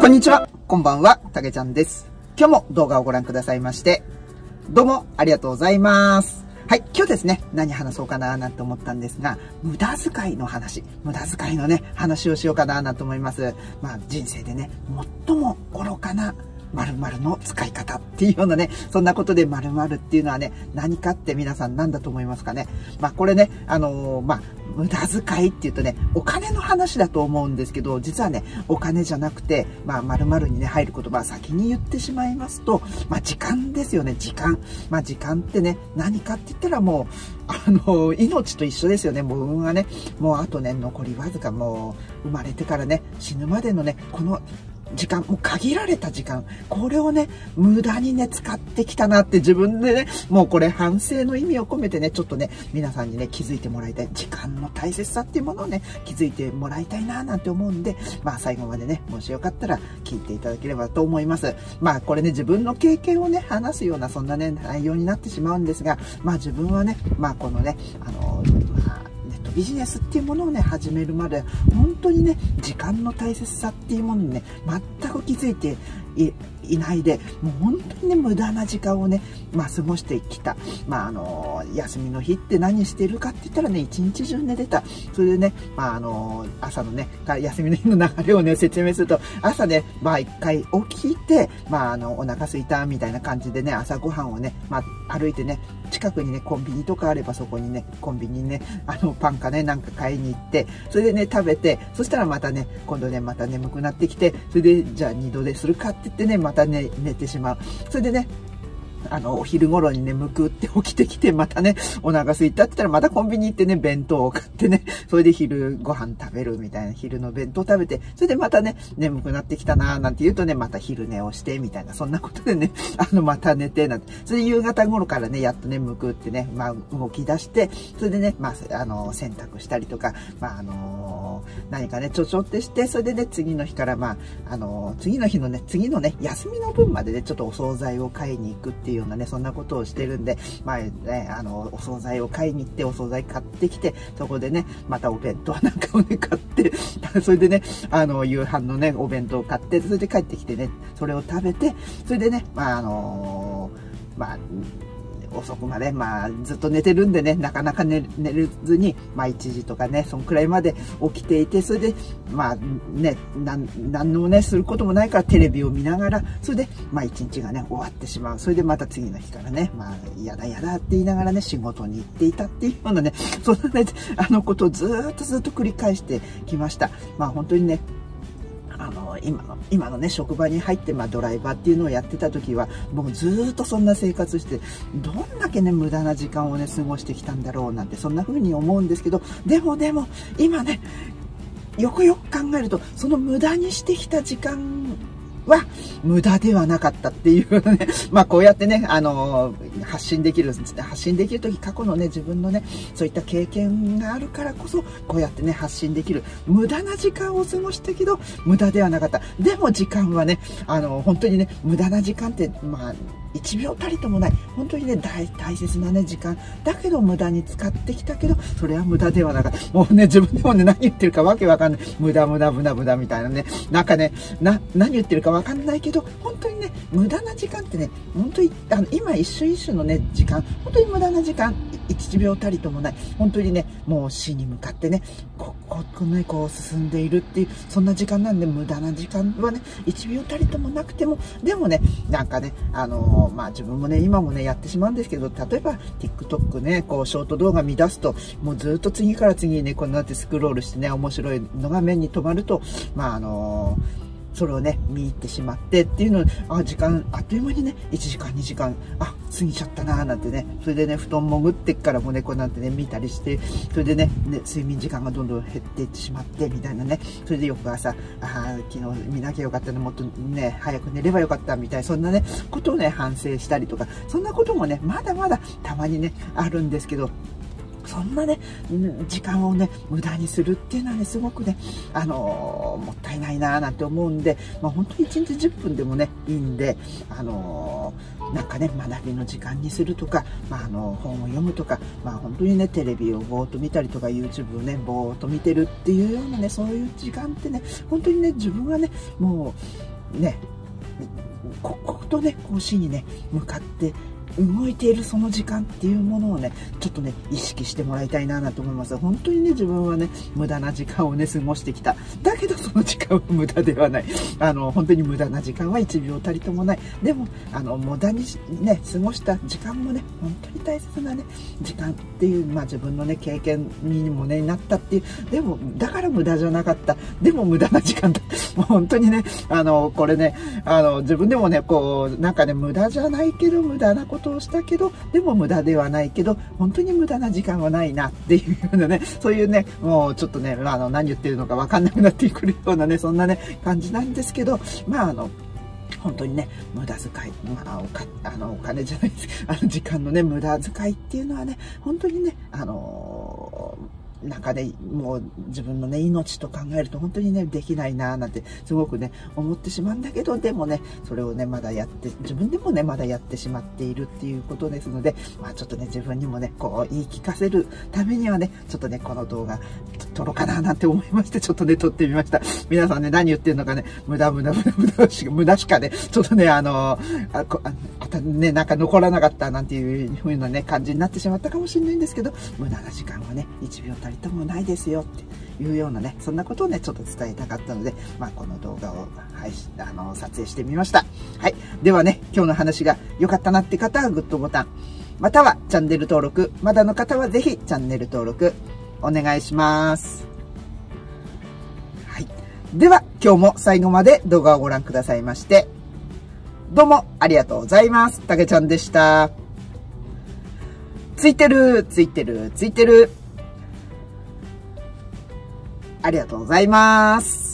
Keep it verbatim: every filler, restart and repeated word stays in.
こんにちは、こんばんは、たけちゃんです。今日も動画をご覧くださいまして、どうもありがとうございます。はい、今日ですね、何話そうかななんて思ったんですが、無駄遣いの話、無駄遣いのね、話をしようかななんて思います。まあ、人生でね、最も愚かな〇〇の使い方っていうようなね、そんなことで〇〇っていうのはね、何かって皆さん何だと思いますかね。まあこれね、あのー、まあ、無駄遣いっていうとね、お金の話だと思うんですけど、実はね、お金じゃなくて、まあ〇〇にね、入る言葉を先に言ってしまいますと、まあ時間ですよね、時間。まあ時間ってね、何かって言ったらもう、あのー、命と一緒ですよね、もう運がね、もうあとね、残りわずかもう、生まれてからね、死ぬまでのね、この、時間、もう限られた時間、これをね、無駄にね、使ってきたなって自分でね、もうこれ反省の意味を込めてね、ちょっとね、皆さんにね、気づいてもらいたい。時間の大切さっていうものをね、気づいてもらいたいななんて思うんで、まあ最後までね、もしよかったら聞いていただければと思います。まあこれね、自分の経験をね、話すようなそんなね、内容になってしまうんですが、まあ自分はね、まあこのね、あの、まあ、ビジネスっていうものをね始めるまで本当にね時間の大切さっていうものにね全く気づいて い, いないでもう本当にね無駄な時間をね、まあ、過ごしてきた、まあ、あの休みの日って何してるかって言ったらね一日中寝てた。それでね、まあ、あの朝のね休みの日の流れをね説明すると朝ねまあ一回起きて、まあ、あのお腹すいたみたいな感じでね朝ごはんをね、まあ、歩いてね近くにねコンビニとかあればそこにねコンビニにねあのパンかねなんか買いに行ってそれでね食べてそしたらまたね今度ねまた眠くなってきてそれでじゃあ二度でするかって言ってねまたね寝てしまう。それでねあの、お昼頃にね、むくって起きてきて、またね、お腹空いたって言ったら、またコンビニ行ってね、弁当を買ってね、それで昼ご飯食べるみたいな、昼の弁当食べて、それでまたね、眠くなってきたなーなんて言うとね、また昼寝をして、みたいな、そんなことでね、あの、また寝て、なんて、それで夕方頃からね、やっとね、むくってね、まあ、動き出して、それでね、まあ、あの、洗濯したりとか、まあ、あのー、何かね、ちょちょってして、それでね、次の日から、まあ、あのー、次の日のね、次のね、休みの分までね、ちょっとお惣菜を買いに行くっていうようなね、そんなことをしてるんで、まあね、あの、お惣菜を買いに行って、お惣菜買ってきて、そこでね、またお弁当なんかをね、買って、それでね、あの、夕飯のね、お弁当を買って、それで帰ってきてね、それを食べて、それでね、まああのー、まあ、遅くまで、まあ、ずっと寝てるんでね、なかなか 寝, 寝れずに、まあ、いちじとかね、そんくらいまで起きていて、それで、まあ、ね、なん、なんもね、することもないからテレビを見ながら、それで、まあ、一日がね、終わってしまう。それでまた次の日からね、まあ、嫌だ嫌だって言いながらね、仕事に行っていたっていうようなね、そんなね、あのことをずーっとずっと繰り返してきました。まあ、本当にね、あの今の今のね職場に入って、まあ、ドライバーっていうのをやってた時はもうずーっとそんな生活してどんだけね無駄な時間をね過ごしてきたんだろうなんてそんな風に思うんですけど、でもでも今ねよくよく考えるとその無駄にしてきた時間は無駄ではなかったっていうね、まあこうやってね、あのー、発信できる、発信できるとき過去のね、自分のね、そういった経験があるからこそ、こうやってね、発信できる。無駄な時間を過ごしたけど、無駄ではなかった。でも時間はね、あのー、本当にね、無駄な時間って、まあ、いちびょうたりともない、本当にね、大、大切なね、時間。だけど無駄に使ってきたけど、それは無駄ではなかった。もうね、自分でもね、何言ってるかわけわかんない。無駄無駄無駄無駄みたいなね。なんかね、な、何言ってるかわかんないけど、本当にね、無駄な時間ってね、本当に、あの、今一瞬一瞬のね、時間、本当に無駄な時間、いちびょうたりともない。本当にね、もう死に向かってね、こ、こ、こね、こう進んでいるっていう、そんな時間なんで、無駄な時間はね、いちびょうたりともなくても、でもね、なんかね、あのー、まあ自分もね、今もね、やってしまうんですけど、例えば、TikTok ね、こう、ショート動画見出すと、もうずっと次から次にね、こうなってスクロールしてね、面白いのが目に留まると、まああのー、それをね、見入ってしまってっていうのあ、時間、あっという間にね、いちじかん、にじかん、あ、過ぎちゃったなーなんてね、それでね、布団潜ってからもね、こうなんてね、見たりして、それでね、ね睡眠時間がどんどん減っていってしまって、みたいなね、それで翌朝、あ昨日見なきゃよかったね、もっとね、早く寝ればよかった、みたいな、そんなね、ことをね、反省したりとか、そんなこともね、まだまだたまにね、あるんですけど、そんなね、時間をね、無駄にするっていうのはね、すごくね、あのー、もったいないなぁなんて思うんで、まあ本当にいちにちじゅっぷんでもね、いいんで、あのー、なんかね、学びの時間にするとか、まああの、本を読むとか、まあ本当にね、テレビをぼーっと見たりとか、YouTube をね、ぼーっと見てるっていうようなね、そういう時間ってね、本当にね、自分はね、もう、 ね、こことね、こう死にね、向かって動いているその時間っていうものをね、ちょっとね、意識してもらいたいなと思います。本当にね、自分はね、無駄な時間をね、過ごしてきた。だけどその時間は無駄ではない。あの、本当に無駄な時間はいちびょうたりともない。でも、あの、無駄にね、過ごした時間もね、本当に大切なね、時間っていう、まあ自分のね、経験にもね、なったっていう。でも、だから無駄じゃなかった。でも無駄な時間だ。もう本当にね、あの、これね、あの、自分でもね、こう、なんかね、無駄じゃないけど、無駄なことをしたけど、でも無駄ではないけど、本当に無駄な時間はないなっていうようなね、そういうね、もうちょっとね、あの、何言ってるのか分かんなくなってくるようなね、そんなね、感じなんですけど、まああの、本当にね、無駄遣い、まあ、おか、あの、お金じゃないです。あの、時間のね、無駄遣いっていうのはね、本当にね、あのー、なんかね、もう自分のね、命と考えると本当にね、できないなぁなんて、すごくね、思ってしまうんだけど、でもね、それをね、まだやって、自分でもね、まだやってしまっているっていうことですので、まあちょっとね、自分にもね、こう、言い聞かせるためにはね、ちょっとね、この動画、撮ろうかななんて思いまして、ちょっとね、撮ってみました。皆さんね、何言ってるのかね、無駄無駄無駄無駄しか、無駄しかね、ちょっとね、あの、あ、こああたね、なんか残らなかったなんていう風なね、感じになってしまったかもしれないんですけど、無駄な時間はね、いちびょうたりともないですよっていうようなね、そんなことをね、ちょっと伝えたかったので、まあ、この動画を配信、あの、撮影してみました。はい。ではね、今日の話が良かったなって方はグッドボタン、またはチャンネル登録、まだの方はぜひチャンネル登録お願いします。はい。では、今日も最後まで動画をご覧くださいまして、どうもありがとうございます。たけちゃんでした。ついてる、ついてる、ついてる。ありがとうございます。